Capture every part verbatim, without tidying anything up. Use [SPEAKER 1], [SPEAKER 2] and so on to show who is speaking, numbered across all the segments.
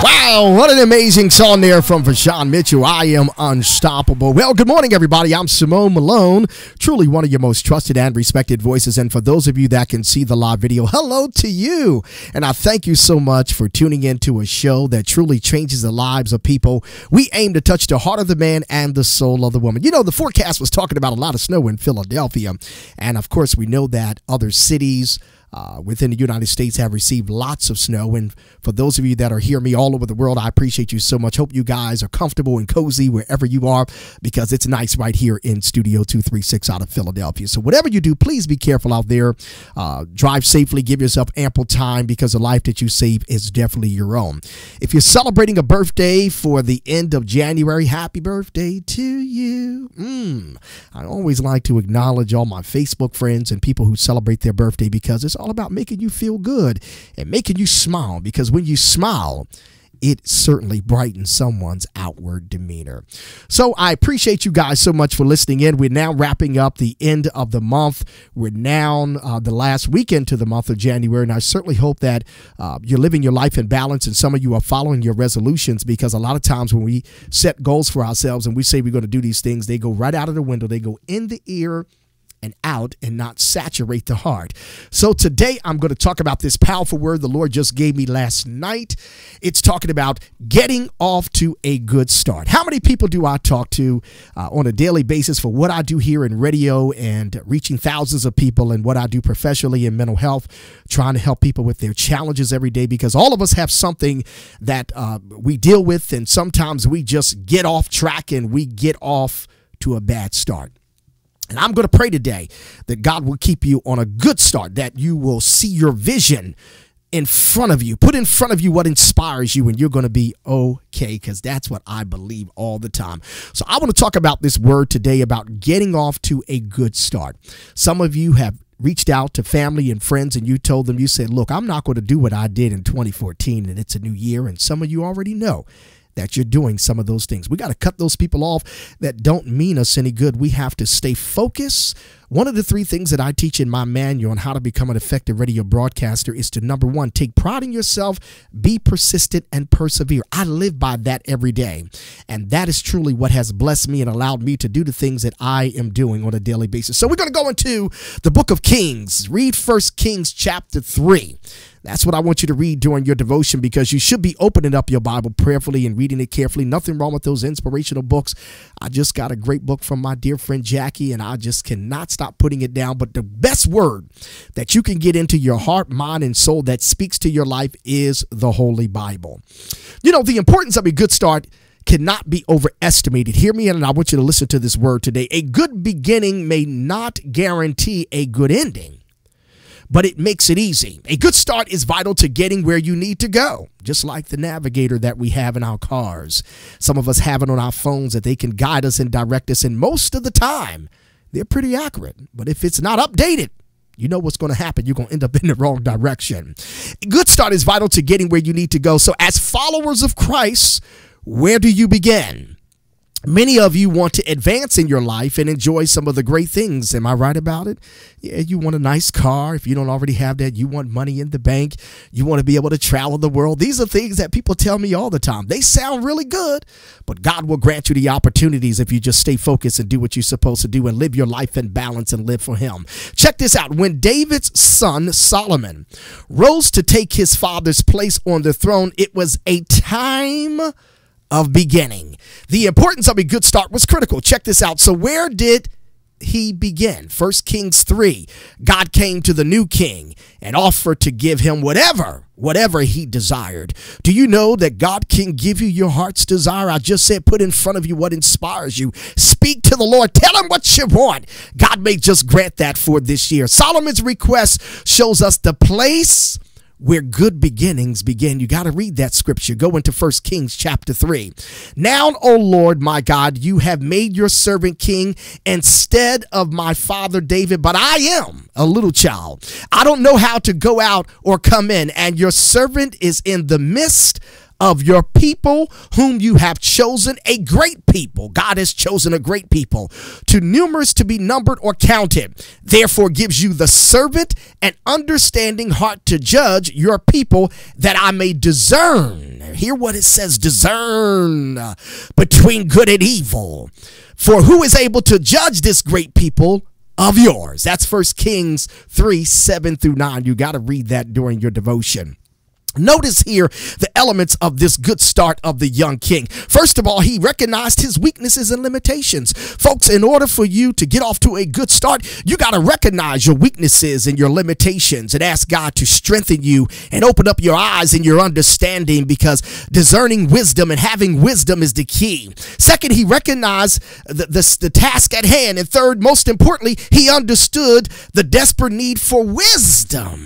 [SPEAKER 1] Wow, what an amazing song there from Vashawn Mitchell. I am unstoppable. Well, good morning, everybody. I'm Simone Malone, truly one of your most trusted and respected voices. And for those of you that can see the live video, hello to you. And I thank you so much for tuning into a show that truly changes the lives of people. We aim to touch the heart of the man and the soul of the woman. You know, the forecast was talking about a lot of snow in Philadelphia. And of course, we know that other cities Uh, within the United States have received lots of snow. And for those of you that are hearing me all over the world, I appreciate you so much. Hope you guys are comfortable and cozy wherever you are, because it's nice right here in Studio two thirty-six out of Philadelphia. So whatever you do, please be careful out there. Uh, drive safely. Give yourself ample time, because the life that you save is definitely your own. If you're celebrating a birthday for the end of January, happy birthday to you. Mm. I always like to acknowledge all my Facebook friends and people who celebrate their birthday, because it's all about making you feel good and making you smile, because when you smile, it certainly brightens someone's outward demeanor. So I appreciate you guys so much for listening in. We're now wrapping up the end of the month. We're now uh, the last weekend to the month of January, and I certainly hope that uh, you're living your life in balance, and some of you are following your resolutions, because a lot of times when we set goals for ourselves and we say we're going to do these things, they go right out of the window. They go in the ear and out, and not saturate the heart. So today I'm going to talk about this powerful word the Lord just gave me last night. It's talking about getting off to a good start. How many people do I talk to uh, on a daily basis for what I do here in radio and reaching thousands of people, and what I do professionally in mental health, trying to help people with their challenges every day, because all of us have something that uh, we deal with, and sometimes we just get off track and we get off to a bad start. And I'm going to pray today that God will keep you on a good start, that you will see your vision in front of you, put in front of you what inspires you, and you're going to be okay, because that's what I believe all the time. So I want to talk about this word today, about getting off to a good start. Some of you have reached out to family and friends, and you told them, you said, look, I'm not going to do what I did in twenty fourteen, and it's a new year. And some of you already know that you're doing some of those things. We got to cut those people off that don't mean us any good. We have to stay focused. One of the three things that I teach in my manual on how to become an effective radio broadcaster is to, number one, take pride in yourself, be persistent, and persevere. I live by that every day. And that is truly what has blessed me and allowed me to do the things that I am doing on a daily basis. So we're going to go into the book of Kings. Read First Kings chapter three. That's what I want you to read during your devotion, because you should be opening up your Bible prayerfully and reading it carefully. Nothing wrong with those inspirational books. I just got a great book from my dear friend Jackie, and I just cannot stop putting it down. But the best word that you can get into your heart, mind, and soul that speaks to your life is the Holy Bible. You know, the importance of a good start cannot be overestimated. Hear me, and I want you to listen to this word today. A good beginning may not guarantee a good ending, but it makes it easy. A good start is vital to getting where you need to go, just like the navigator that we have in our cars. Some of us have it on our phones that they can guide us and direct us, and most of the time, they're pretty accurate. But if it's not updated, you know what's going to happen. You're going to end up in the wrong direction. A good start is vital to getting where you need to go. So as followers of Christ, where do you begin? Many of you want to advance in your life and enjoy some of the great things. Am I right about it? Yeah, you want a nice car. If you don't already have that, you want money in the bank. You want to be able to travel the world. These are things that people tell me all the time. They sound really good, but God will grant you the opportunities if you just stay focused and do what you're supposed to do and live your life in balance and live for Him. Check this out. When David's son, Solomon, rose to take his father's place on the throne, it was a time of beginning. The importance of a good start was critical. Check this out. So where did he begin? First Kings three. God came to the new king and offered to give him whatever, whatever he desired. Do you know that God can give you your heart's desire? I just said, put in front of you what inspires you. Speak to the Lord. Tell him what you want. God may just grant that for this year. Solomon's request shows us the place where good beginnings begin. You got to read that scripture. Go into First Kings chapter three. Now, O Lord, my God, you have made your servant king instead of my father David, but I am a little child. I don't know how to go out or come in, and your servant is in the midst of your people whom you have chosen, a great people. God has chosen a great people, too numerous to be numbered or counted. Therefore gives you the servant an understanding heart to judge your people, that I may discern. Hear what it says, discern between good and evil. For who is able to judge this great people of yours? That's First Kings three, seven through nine. You got to read that during your devotion. Notice here the elements of this good start of the young king. First of all, he recognized his weaknesses and limitations. Folks, in order for you to get off to a good start, you got to recognize your weaknesses and your limitations and ask God to strengthen you and open up your eyes and your understanding, because discerning wisdom and having wisdom is the key. Second, he recognized the, the, the task at hand. And third, most importantly, he understood the desperate need for wisdom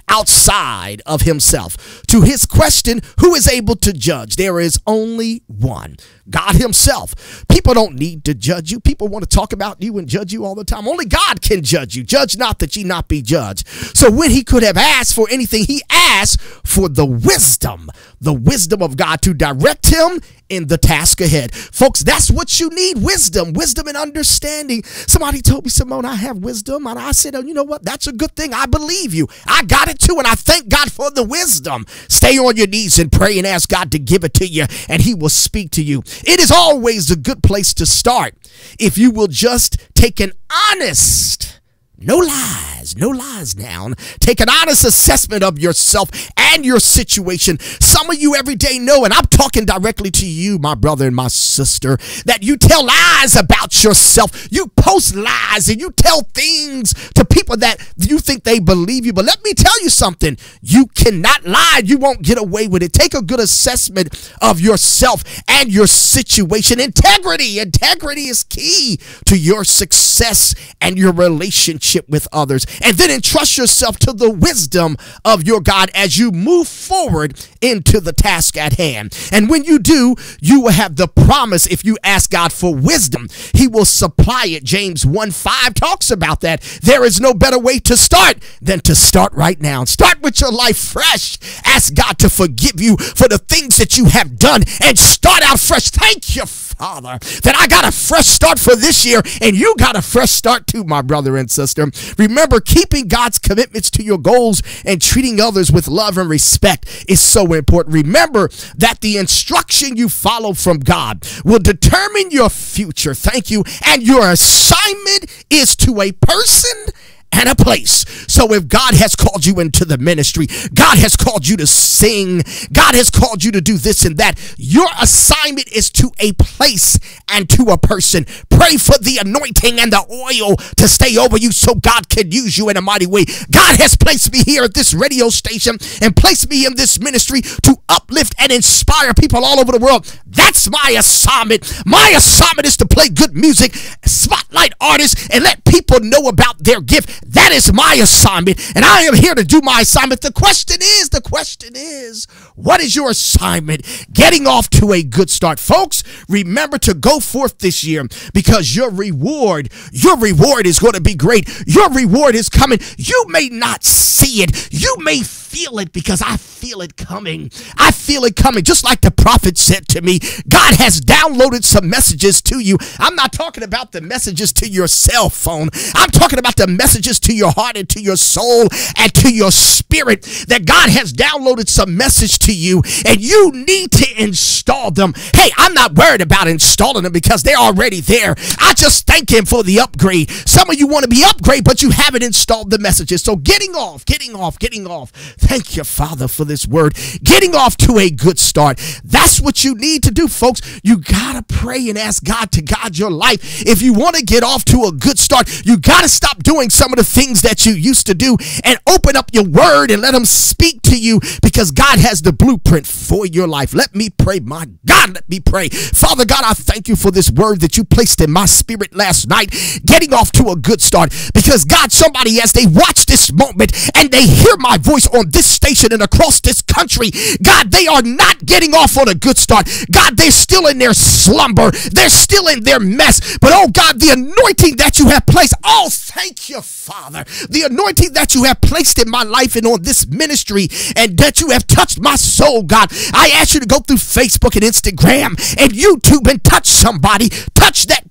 [SPEAKER 1] outside of himself. To his question, who is able to judge? There is only one, God himself. People don't need to judge you. People want to talk about you and judge you all the time. Only God can judge you. Judge not that ye not be judged. So when he could have asked for anything, he asked for the wisdom, the wisdom of God to direct him in the task ahead. Folks, that's what you need, wisdom, wisdom and understanding. Somebody told me, Simone, I have wisdom. And I said, oh, you know what? That's a good thing. I believe you. I got it too. And I thank God for the wisdom. Stay on your knees and pray and ask God to give it to you, and he will speak to you. It is always a good place to start if you will just take an honest, no lies, no lies now. Take an honest assessment of yourself and your situation. Some of you every day know, and I'm talking directly to you, my brother and my sister, that you tell lies about yourself. You post lies and you tell things to people that you think they believe you. But let me tell you something. You cannot lie. You won't get away with it. Take a good assessment of yourself and your situation. Integrity. Integrity is key to your success and your relationship with others. And then entrust yourself to the wisdom of your God as you move forward into the task at hand. And when you do, you will have the promise. If you ask God for wisdom, he will supply it. James one five talks about that. There is no better way to start than to start right now. Start with your life fresh. Ask God to forgive you for the things that you have done and start out fresh. Thank you, Father, that I got a fresh start for this year, and you got a fresh start too, my brother and sister. Remember, keeping God's commitments to your goals and treating others with love and respect is so important. Remember that the instruction you follow from God will determine your future. Thank you. And your assignment is to a person and a place. So if God has called you into the ministry, God has called you to sing, God has called you to do this and that, your assignment is to a place and to a person. Pray for the anointing and the oil to stay over you so God can use you in a mighty way. God has placed me here at this radio station and placed me in this ministry to uplift and inspire people all over the world. That's my assignment. My assignment is to play good music, spotlight artists, and let people know about their gift. That is my assignment, and I am here to do my assignment. The question is, the question is, what is your assignment? Getting off to a good start. Folks, remember to go forth this year, because your reward, your reward is going to be great. Your reward is coming. You may not see it. You may feel it, because I feel it coming. I feel it coming. Just like the prophet said to me, God has downloaded some messages to you. I'm not talking about the messages to your cell phone. I'm talking about the messages to your heart and to your soul and to your spirit, that God has downloaded some message to you, and you need to install them. Hey, I'm not worried about installing them, because they're already there. I just thank him for the upgrade. Some of you want to be upgraded, but you haven't installed the messages. So getting off, getting off, getting off. Thank you, Father, for this word. Getting off to a good start. That's what you need to do, folks. You got to pray and ask God to guide your life. If you want to get off to a good start, you got to stop doing some of the things that you used to do and open up your word and let him speak to you, because God has the blueprint for your life. Let me pray, my God, let me pray. Father God, I thank you for this word that you placed in my spirit last night, getting off to a good start, because God, somebody, as they watch this moment and they hear my voice on this station and across this country, God, they are not getting off on a good start. God, they're still in their slumber. They're still in their mess. But oh God, the anointing that you have placed, oh, thank you, Father, the anointing that you have placed in my life and on this ministry, and that you have touched my soul, God. I ask you to go through Facebook and Instagram and YouTube and touch somebody, touch that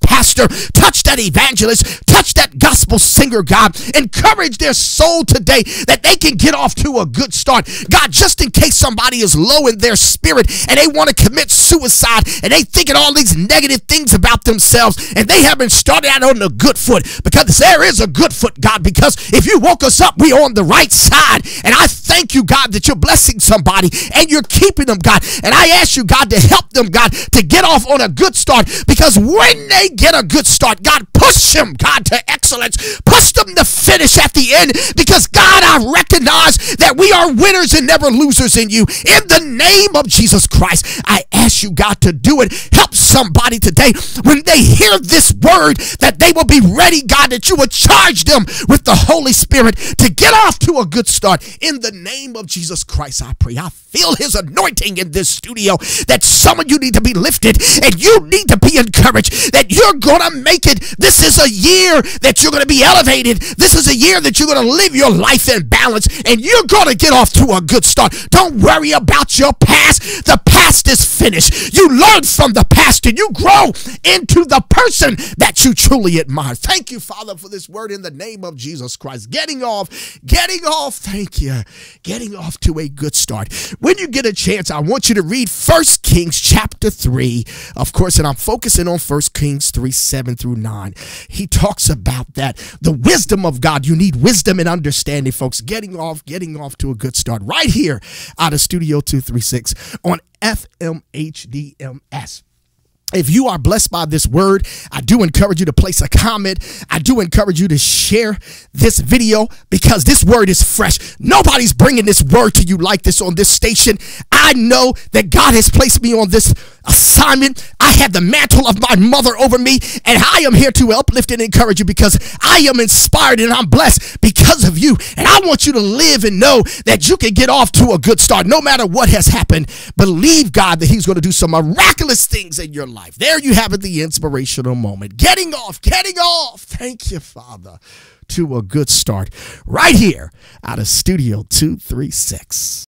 [SPEAKER 1] pastor, touch that evangelist, touch that gospel singer, God. Encourage their soul today that they can get off to a good start. God, just in case somebody is low in their spirit and they want to commit suicide and they thinking all these negative things about themselves and they haven't started out on the good foot, because there is a good foot, God, because if you woke us up, we on the right side. And I thank you, God, that you're blessing somebody and you're keeping them, God. And I ask you, God, to help them, God, to get off on a good start, because when they get a good start, God, push them, God, to excellence. Push them to finish at the end, because, God, I recognize that we are winners and never losers in you. In the name of Jesus Christ, I ask you, God, to do it. Help somebody today when they hear this word, that they will be ready, God, that you will charge them with the Holy Spirit to get off to a good start. In the name of Jesus Christ, I pray. I feel his anointing in this studio, that some of you need to be lifted and you need to be encouraged that you're going to make it. This is a year that you're going to be elevated. This is a year that you're going to live your life in balance, and you're going to get off to a good start. Don't worry about your past. The past is finished. You learn from the past and you grow into the person that you truly admire. Thank you, Father, for this word in the name of Jesus Christ. Getting off, getting off, thank you. Getting off to a good start. When you get a chance, I want you to read First Kings chapter three, of course, and I'm focusing on First Kings three, seven through nine. He talks about that, the wisdom of God. You need wisdom and understanding, folks. Getting off, getting off to a good start right here out of Studio two thirty-six on F M H D M S. If you are blessed by this word, I do encourage you to place a comment. I do encourage you to share this video, because this word is fresh. Nobody's bringing this word to you like this on this station. I know that God has placed me on this assignment. I have the mantle of my mother over me, and I am here to uplift and encourage you, because I am inspired and I'm blessed because of you. And I want you to live and know that you can get off to a good start no matter what has happened. Believe God that he's going to do some miraculous things in your life. Life. There you have it, the inspirational moment. Getting off, getting off. Thank you, Father, to a good start right here out of Studio two thirty-six.